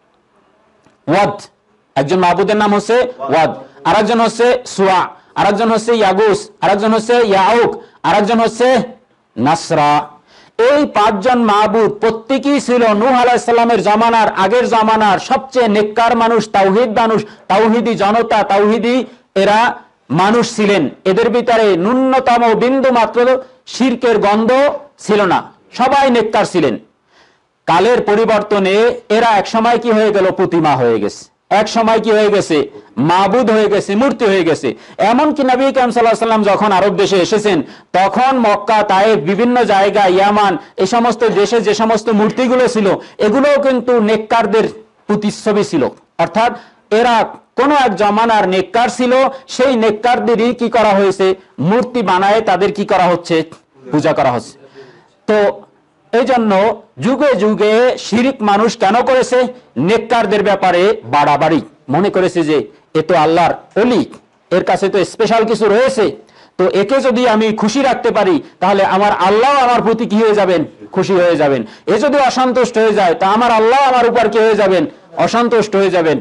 ওয়াদ, একজন মাবুদের নাম হচ্ছে ওয়াদ, আরেকজন হচ্ছে সুআ, আরেকজন হচ্ছে ইয়াগুস, আরেকজন হচ্ছে ইয়াউক, আরেকজন হচ্ছে নাসরা। এই 5 জন মাবুদ প্রত্যেকেই ছিল নূহ আলাইহিস সালামের জামানার, আগের জামানার সবচেয়ে নেককার মানুষ, তাওহীদ মানুষ, তাওহীদি জনতা, তাওহীদি এরা মানুষ ছিলেন। এদের ভিতরে ন্যূনতম বিন্দু মাত্র শিরকের গন্ধ ছিল না, সবাই নেককার ছিলেন। কালের পরিবর্তনে এরা এক সময় কি হয়ে গেল? প্রতিমা হয়ে গেছে। এক সময় কি হয়ে গেছে? মাবুদ হয়ে গেছে, মূর্তি হয়ে গেছে। এমনকি নবী কারীম সাল্লাল্লাহু আলাইহি ওয়াসাল্লাম যখন আরব দেশে এসেছেন, তখন মক্কা, তায়েফ, বিভিন্ন জায়গা, ইয়ামান, এই সমস্ত দেশে যে সমস্ত মূর্তিগুলো ছিল, এগুলোও কিন্তু নেককারদের প্রতিচ্ছবি ছিল। অর্থাৎ এরা কোন এক জমানার নেককার ছিল, সেই নেককারদেরই কি করা হয়েছে? মূর্তি বানায় তাদের কি করা হচ্ছে? পূজা করা হচ্ছে। তো এই জন্য যুগে যুগে শিরিক মানুষ কেন করেছে? নেককারদের ব্যাপারে বাড়াবাড়ি, মনে করেছে যে এ তো আল্লাহর ওলি, এর কাছে তো স্পেশাল কিছু রয়েছে, তো একে যদি আমি খুশি রাখতে পারি, তাহলে আমার আল্লাহ আমার প্রতি কি হয়ে যাবেন? খুশি হয়ে যাবেন। এ যদি অসন্তুষ্ট হয়ে যায়, তা আমার আল্লাহ আমার উপর কি হয়ে যাবেন? অসন্তুষ্ট হয়ে যাবেন।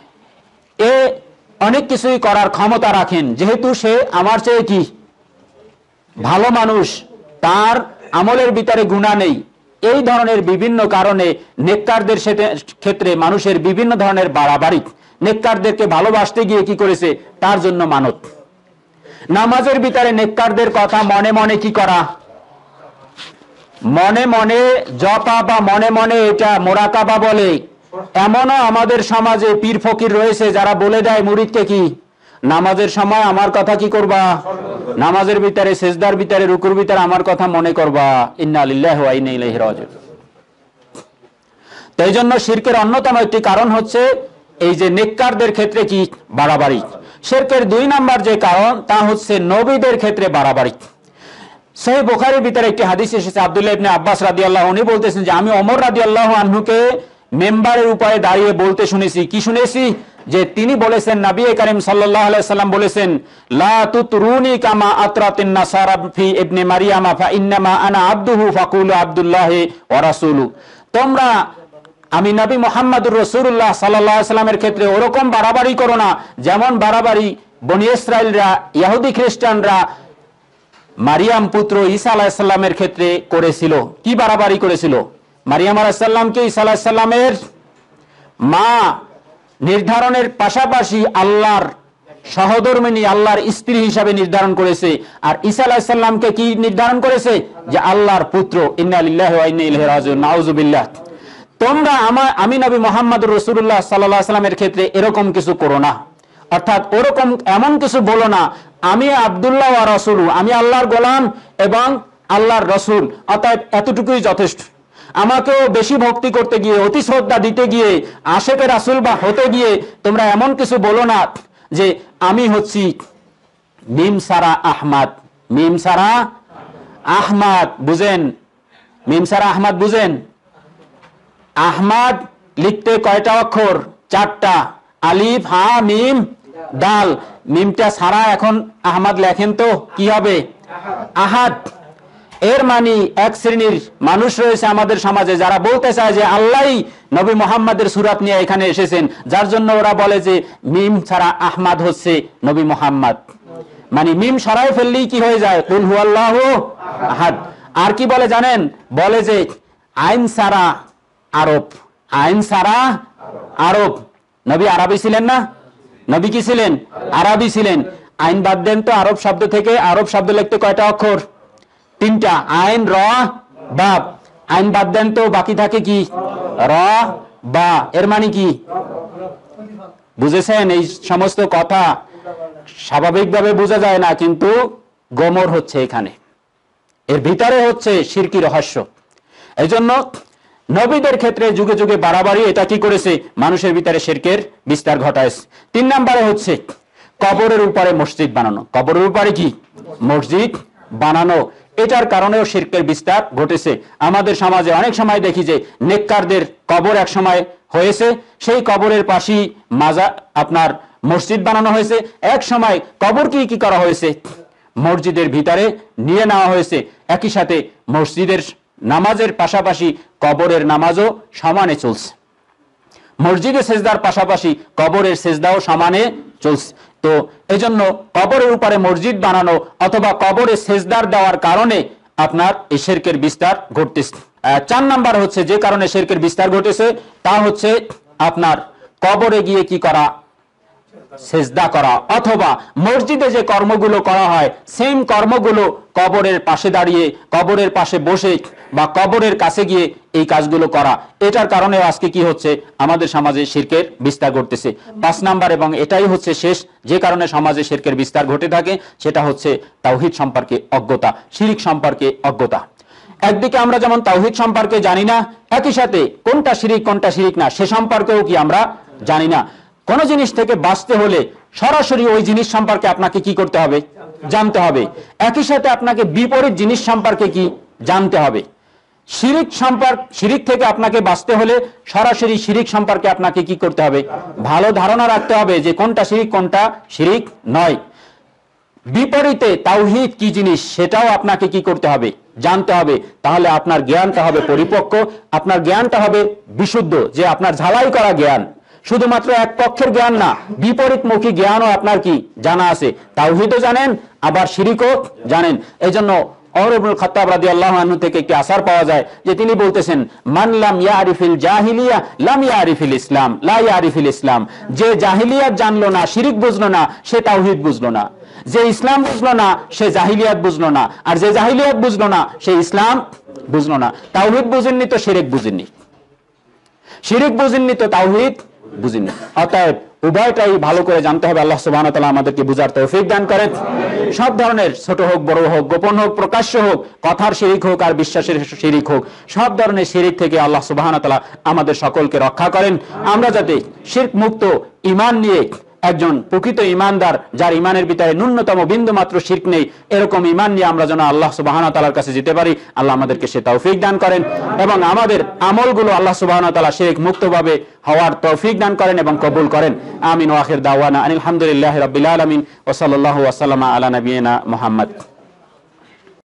এ অনেক কিছুই করার ক্ষমতা রাখেন, যেহেতু সে আমার চেয়ে কি ভালো মানুষ, তার আমলের ভিতরে গুনাহ নেই। এই ধরনের বিভিন্ন কারণে নেককারদের ক্ষেত্রে মানুষের বিভিন্ন ধরনের বাড়াবাড়ি, নেককারদেরকে ভালোবাসতে গিয়ে কি করেছে? তার জন্য মানত। নামাজের ভিতরে নেককারদের কথা মনে মনে কি করা? মনে মনে জপা বা মনে মনে এটা মোরাকাবা বলে। এমনও আমাদের সমাজে পীর ফকির রয়েছে যারা বলে দেয় মুরিদকে কি, নামাজের সময় আমার কথা কি করবা? নামাজের ভিতরে, সেজদার ভিতরে, রুকুর ভিতরে আমার কথা মনে করবা। ইন্না লিল্লাহি ওয়া ইন্না ইলাইহি রাজিউন। তো এই জন্য শিরকের অন্যতম একটি কারণ হচ্ছে এই যে নেককারদের ক্ষেত্রে কি বাড়াবাড়ি। শিরকের 2 নাম্বার যে কারণ, তা হচ্ছে নবীদের ক্ষেত্রে বাড়াবাড়ি। সহিহ বুখারীর ভিতরে একটি হাদিস এসেছে, আব্দুল্লাহ ইবনে আব্বাস রাদিয়াল্লাহু আনহু বলতেছেন যে আমি ওমর রাদিয়াল্লাহু আনহুকে মেম্বারের উপরে দাঁড়িয়ে বলতে শুনেছি। কি শুনেছি? যে তিনি বলেছেন, নবী করিম সাল্লাল্লাহু আলাইহি সাল্লাম বলেছেন, লা তুতরুনি কামা আতরাতিন নাসারা ফি ইবনে মারইয়ামা ফা ইন্নামা আনা আবদুহু ফাকুলু আব্দুল্লাহি ওয়া রাসূলু। তোমরা আমি নবী মুহাম্মদুর রাসূলুল্লাহ সাল্লাল্লাহু আলাইহি সাল্লামের ক্ষেত্রে ওরকম বাড়াবাড়ি করো না যেমন বাড়াবাড়ি বনি ইসরাইলরা, ইহুদি খ্রিস্টানরা মারিয়াম পুত্র ঈসা আলাইহিস সালামের ক্ষেত্রে করেছিল। কি বাড়াবাড়ি করেছিল? মারিয়াম আলাইহিস সালামকে ঈসা আলাইহিস সালামের মা নির্ধারণের পাশাপাশি আল্লাহর সহধর্মিণী, আল্লাহর স্ত্রী হিসাবে নির্ধারণ করেছে। আর ঈসা আলাইহিস সালামকে কি নির্ধারণ করেছে? যে আল্লাহর পুত্র। ইন্না লিল্লাহি ওয়া ইন্না ইলাইহি রাজিউন। নাউযুবিল্লাহ। তোমরা আমি নবী মুহাম্মদুর রাসূলুল্লাহ সাল্লাল্লাহু আলাইহি সাল্লামের ক্ষেত্রে এরকম কিছু করো না। অর্থাৎ ওরকম এমন কিছু বলো না, আমি আব্দুল্লাহ ওয়া রাসূলু, আমি আল্লাহর গোলাম এবং আল্লাহর রাসূল, অতএব এতটুকুই যথেষ্ট। আমাকেও বেশি ভক্তি করতে গিয়ে, অতি শ্রদ্ধা দিতে গিয়ে, আশেকে রাসূল বা হতে গিয়ে তোমরা এমন কিছু বলো না যে আমি হচ্ছি মিম সারা আহমদ। মিম সারা আহমদ বুঝেন? মিম সারা আহমদ বুঝেন? আহমদ লিখতে কয়টা অক্ষর? 4টা। আলিফ, হা, মিম, দাল। মিমটা সারা এখন আহমদ লেখেন তো কি হবে? আহাদ। এর মানে এক শ্রেণীর মানুষ রয়েছে আমাদের সমাজে যারা বলতে চায় যে আল্লাহই নবী মুহাম্মদের সূরত নিয়ে এখানে এসেছেন, যার জন্য ওরা বলে যে মিম ছাড়া আহমদ হচ্ছে নবী মুহাম্মদ। মানে মিম সরাই ফেললেই কি হয়ে যায়? কুল হুয়াল্লাহু আহাদ। আর কি বলে জানেন? বলে যে আইন সারা আরব, আইন সারা আরব। নবী আরবি ছিলেন না? নবী কি ছিলেন? আরবি ছিলেন। আইন বাদ দেন তো, আরব শব্দ থেকে আরব শব্দ লিখতে কয়টা অক্ষর? 3টা। আইন র বা। আইন বাদ দেন তো, বাকি থাকে কি? র বা। এর মানে কি বুঝেছেন? এই সমস্ত কথা স্বাভাবিকভাবে বোঝা যায় না, কিন্তু গোমর হচ্ছে এখানে, এর ভিতরে হচ্ছে শিরকি রহস্য। এই জন্য নবীদের ক্ষেত্রে যুগে যুগে বাড়াবাড়ি এটা কি করেছে? মানুষের ভিতরে শিরকের বিস্তার ঘটায়। 3 নম্বরে হচ্ছে কবরের উপরে মসজিদ বানানো। কবরের উপরে কি? মসজিদ বানানো। এটার কারণেও শিরকের বিস্তার ঘটেছে। আমাদের সমাজে অনেক সময় দেখি যে নেককারদের কবর এক সময় হয়েছে, সেই কবরের পাশেই আপনার মসজিদ বানানো হয়েছে। এক সময় কবর কি করা হয়েছে? মসজিদের ভিতরে নিয়ে নেওয়া হয়েছে। একই সাথে মসজিদের নামাজের পাশাপাশি কবরের নামাজও সমানে চলছে। মসজিদে সেজদার পাশাপাশি কবরের সেজদাও সমানে চলছে। তো এজন্য কবরের উপরে মসজিদ বানানো অথবা কবরে সেজদার দেওয়ার কারণে আপনার এই শিরকের বিস্তার ঘটতেছে। 4 নাম্বার হচ্ছে যে কারণে শিরকের বিস্তার ঘটেছে তা হচ্ছে আপনার কবরে গিয়ে কি করা? সেজদা করা। অথবা মসজিদে যে কর্মগুলো করা হয় সেম কর্মগুলো কবরের পাশে দাঁড়িয়ে, কবরের পাশে বসে বা কবরের কাছে গিয়ে এই কাজগুলো করা। এটার কারণে আজকে কি হচ্ছে? আমাদের সমাজে শিরকের বিস্তার ঘটতেছে। 5 নাম্বার এবং এটাই হচ্ছে শেষ যে কারণে সমাজে শিরকের বিস্তার ঘটে থাকে, সেটা হচ্ছে তাওহীদ সম্পর্কে অজ্ঞতা, শিরক সম্পর্কে অজ্ঞতা। একদিকে আমরা যেমন তাওহীদ সম্পর্কে জানি না, একই সাথে কোনটা শিরক কোনটা শিরক না সে সম্পর্কেও কি আমরা জানি না। কোন জিনিস থেকে বাঁচতে হলে সরাসরি ওই জিনিস সম্পর্কে আপনাকে কি করতে হবে? জানতে হবে। একই সাথে আপনাকে বিপরীত জিনিস সম্পর্কে কি জানতে হবে। শিরক থেকে আপনাকে বাঁচতে হলে সরাসরি শিরক সম্পর্কে আপনাকে কি করতে হবে? ভালো ধারণা রাখতে হবে যে কোনটা শিরক কোনটা শিরক নয়। বিপরীতে তাওহীদ কি জিনিস সেটাও আপনাকে কি করতে হবে? জানতে হবে। তাহলে আপনার জ্ঞানটা হবে পরিপক্ক, আপনার জ্ঞানটা হবে বিশুদ্ধ, যে আপনার ঝালাই করা জ্ঞান, শুধুমাত্র এক পক্ষের জ্ঞান না, বিপরীতমুখী জ্ঞানও আপনার কি জানা আছে। তাওহীদও জানেন আবার শিরকও জানেন। এই জন্য ওমর ইবনে খাত্তাব রাদিয়াল্লাহু আনহু থেকে একটি আসার পাওয়া যায় যে তিনি বলতেছেন, মান লাম ইয়ারিফিল জাহিলিয়া লাম ইয়ারিফিল ইসলাম লা ইয়ারিফিল ইসলাম। যে জাহিলিয়াত জানলো না, শিরক বুঝলো না, সে তাওহীদ বুঝলো না। যে ইসলাম বুঝলো না সে জাহিলিয়াত বুঝলো না, আর যে জাহিলিয়াত বুঝলো না সে ইসলাম বুঝলো না। তাওহীদ বুঝেননি তো শিরক বুঝেননি, শিরক বুঝেননি তো তাওহীদ বুঝেননি। অতএব উভয়টাই ভালো করে জানতে হবে। আল্লাহ সুবহানাহু ওয়া তাআলা আমাদেরকে বুঝার তৌফিক দান করেন। সব ধরনের ছোট হোক বড় হোক, গোপন হোক প্রকাশ্য হোক, কথার শিরক হোক আর বিশ্বাসের শিরক হোক, সব ধরনের শিরক থেকে আল্লাহ সুবহানাহু ওয়া তাআলা আমাদের সকলকে রক্ষা করেন। আমরা যাতে শিরক মুক্ত ঈমান নিয়ে একজন প্রকৃত ঈমানদার, যার ঈমানের ভিতরে ন্যূনতম বিন্দু মাত্র শিরক নেই, এরকম ঈমান নিয়ে আমরা যেন আল্লাহ সুবহানাহু ওয়া তাআলার কাছে যেতে পারি। আল্লাহ আমাদেরকে সে তৌফিক দান করেন এবং আমাদের আমলগুলো আল্লাহ সুবহানাহু ওয়া তাআলা শিরক মুক্তভাবে হওয়ার তৌফিক দান করেন এবং কবুল করেন। আমিন ওয়া আখির দাওয়ানা আলহামদুলিল্লাহি রাব্বিল আলামিন ওয়া সাল্লাল্লাহু ওয়া সাল্লামা আলা নাবিয়িনা মুহাম্মদ।